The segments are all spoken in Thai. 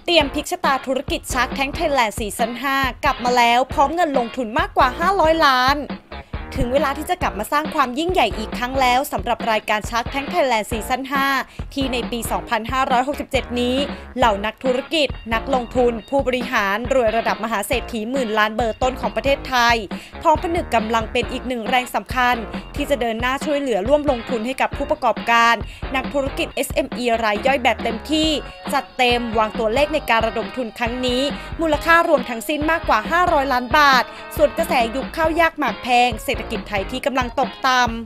เตรียมพลิกชะตาธุรกิจ Shark Tank Thailand ซีซั่น 5 กลับมาแล้วพร้อมเงินลงทุนมากกว่า500 ล้านถึงเวลาที่จะกลับมาสร้างความยิ่งใหญ่อีกครั้งแล้วสำหรับรายการ Shark Tank Thailand ซีซั่น 5 ที่ในปี 2567 นี้เหล่านักธุรกิจนักลงทุนผู้บริหารรวยระดับมหาเศรษฐีหมื่นล้านเบอร์ต้นของประเทศไทยพร้อมผนึกกำลังเป็นอีกหนึ่งแรงสำคัญที่จะเดินหน้าช่วยเหลือร่วมลงทุนให้กับผู้ประกอบการนักธุรกิจ SME รายย่อยแบบเต็มที่จัดเต็มวางตัวเลขในการระดมทุนครั้งนี้มูลค่ารวมทั้งสิ้นมากกว่า500 ล้านบาทส่วนกระแสยุคข้าวยากหมากแพงเศรษฐกิจไทยที่กำลังตกต่ำ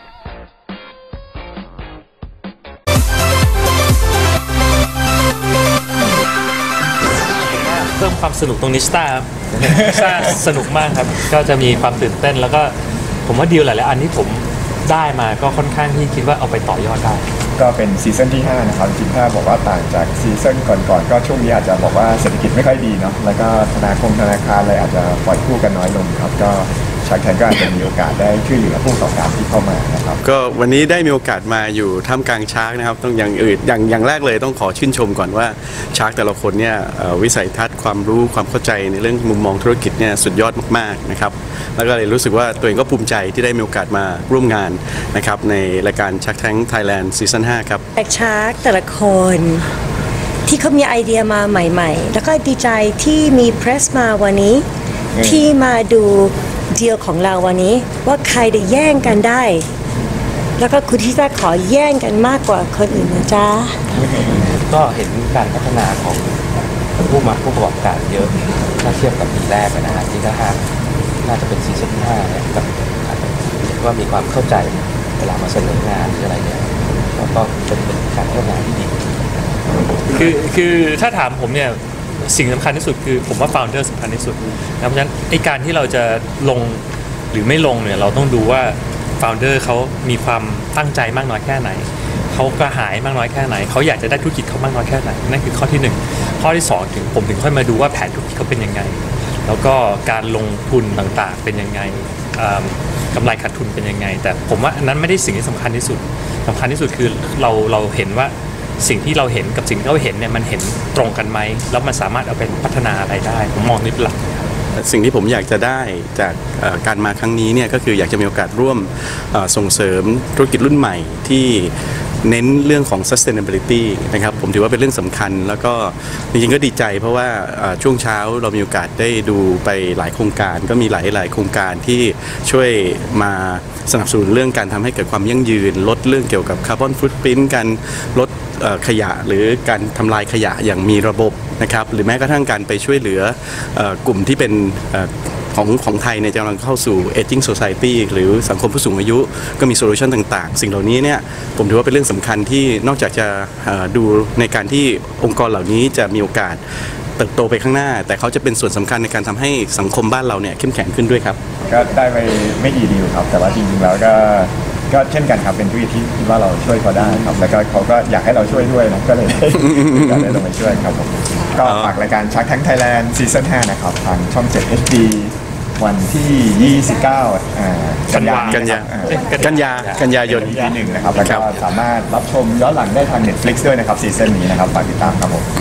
เพิ่มความสนุกตรงนิสตาครับสนุกมากครับก็จะมีความตื่นเต้นแล้วก็ผมว่าดีลหลายๆอันที่ผมได้มาก็ค่อนข้างที่คิดว่าเอาไปต่อยอดได้ก็เป็นซีซั่นที่5นะครับจริงๆบอกว่าต่างจากซีซั่นก่อนๆก็ช่วงนี้อาจจะบอกว่าเศรษฐกิจไม่ค่อยดีเนาะแล้วก็ธนาคารอะไรอาจจะปล่อยกู้กันน้อยลงครับก็Shark Tankก็อาจจะมีโอกาสได้ช่วยเหลือผู้ประกอบการที่เข้ามานะครับก็วันนี้ได้มีโอกาสมาอยู่ท่ามกลางSharkนะครับต้องอย่างแรกเลยต้องขอชื่นชมก่อนว่าSharkแต่ละคนเนี่ยวิสัยทัศน์ความรู้ความเข้าใจในเรื่องมุมมองธุรกิจเนี่ยสุดยอดมากๆนะครับแล้วก็เลยรู้สึกว่าตัวเองก็ภูมิใจที่ได้มีโอกาสมาร่วมงานนะครับในรายการShark Tank Thailand ซีซั่น 5ครับ Sharkแต่ละคนที่เขามีไอเดียมาใหม่ๆแล้วก็ดีใจที่มีเพรสมาวันนี้ที่มาดูดีลของเราวันนี้ว่าใครได้แย่งกันได้แล้วก็คุณที่จะขอแย่งกันมากกว่าคนอื่นนะจ๊ะก็เห็นการพัฒนาของผู้ประกอบการเยอะถ้าเทียบกับปีแรกนะฮะที่น่าจะเป็นซีซั่นที่5เนี่ยกับว่ามีความเข้าใจเวลามาเสนองานหรืออะไรเนี่ยก็เป็นการพัฒนาที่ดีคือถ้าถามผมเนี่ยสิ่งสำคัญที่สุดคือผมว่าFounderสำคัญที่สุดนะเพราะฉะนั้นไอ้การที่เราจะลงหรือไม่ลงเนี่ยเราต้องดูว่าFounderเขามีความตั้งใจมากน้อยแค่ไหนเขากระหายมากน้อยแค่ไหนเขาอยากจะได้ธุรกิจเขามากน้อยแค่ไหนนั่นคือข้อที่1ข้อที่2ถึงผมถึงค่อยมาดูว่าแผนธุรกิจเขาเป็นยังไงแล้วก็การลงทุนต่างๆเป็นยังไงกำไรขาดทุนเป็นยังไงแต่ผมว่าอันนั้นไม่ได้สิ่งที่สำคัญที่สุดคือเราเห็นว่าสิ่งที่เราเห็นกับสิ่งที่เราเห็นเนี่ยมันเห็นตรงกันไหมแล้วมันสามารถเอาไปพัฒนาอะไรได้ผมมองนี่เป็นหลักสิ่งที่ผมอยากจะได้จากการมาครั้งนี้เนี่ยก็คืออยากจะมีโอกาสร่วมส่งเสริมธุรกิจรุ่นใหม่ที่เน้นเรื่องของ sustainability นะครับผมถือว่าเป็นเรื่องสำคัญแล้วก็จริงๆก็ดีใจเพราะว่าช่วงเช้าเรามีโอกาสได้ดูไปหลายโครงการก็มีหลายโครงการที่ช่วยมาสนับสนุนเรื่องการทำให้เกิดความยั่งยืนลดเรื่องเกี่ยวกับคาร์บอนฟุตพริ้นท์การลดขยะหรือการทำลายขยะอย่างมีระบบนะครับหรือแม้กระทั่งการไปช่วยเหลือกลุ่มที่เป็นของไทยเนี่ยกำลังเข้าสู่ aging society หรือสังคมผู้สูงอายุก็มีโซลูชันต่างๆสิ่งเหล่านี้เนี่ยผมถือว่าเป็นเรื่องสำคัญที่นอกจากจะดูในการที่องค์กรเหล่านี้จะมีโอกาสเติบโตไปข้างหน้าแต่เขาจะเป็นส่วนสำคัญในการทำให้สังคมบ้านเราเนี่ยเข้มแข็งขึ้นด้วยครับก็ได้ไปไม่กี่ดีลครับแต่ว่าจริงๆแล้วก็เช่นกันครับเป็นธุรกิจที่คิดว่าเราช่วยเขาได้ครับแล้วก็เขาก็อยากให้เราช่วยด้วยนะก็เลยได้ลงไปช่วยครับผมก็ฝากรายการ Shark Tank Thailand ซีซั่น 5นะครับทางช่อง 7 HD วันที่29กันยายน 1นะครับแล้วก็สามารถรับชมย้อนหลังได้ทาง Netflix ด้วยนะครับซีซั่นนี้นะครับฝากติดตามครับผม